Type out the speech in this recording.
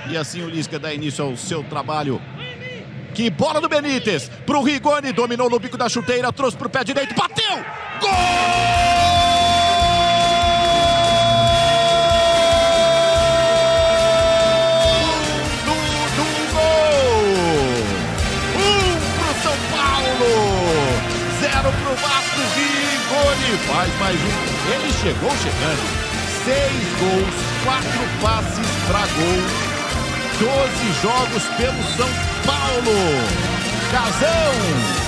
E assim o Lisca dá início ao seu trabalho. Que bola do Benítez pro Rigoni, dominou no bico da chuteira, trouxe pro pé direito, bateu! Gol! Do gol! 1 pro São Paulo, 0 pro Vasco. Rigoni faz mais um. Ele chegou chegando. 6 gols, 4 passes pra gol. 12 jogos pelo São Paulo. Casão!